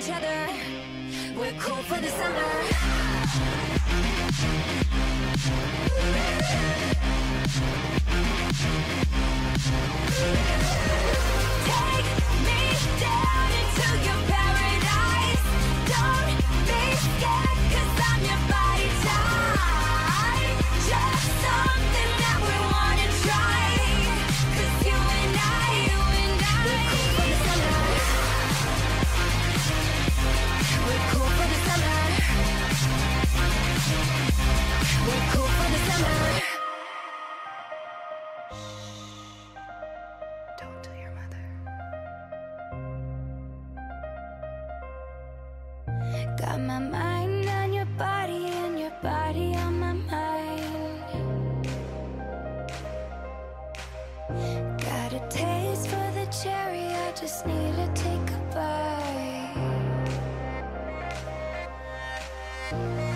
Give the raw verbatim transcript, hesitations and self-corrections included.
each other. We're cool for the summer. Take me down into your paradise. Don't be scared, 'cause I'm your body type. Just something that we wanna try. 'Cause you and I, you and I, we're cool for the summer. We're cool for the summer. We're cool for the summer. Don't tell your mother. Got my mind on your body and your body on my mind. Got a taste for the cherry, I just need to take a bite.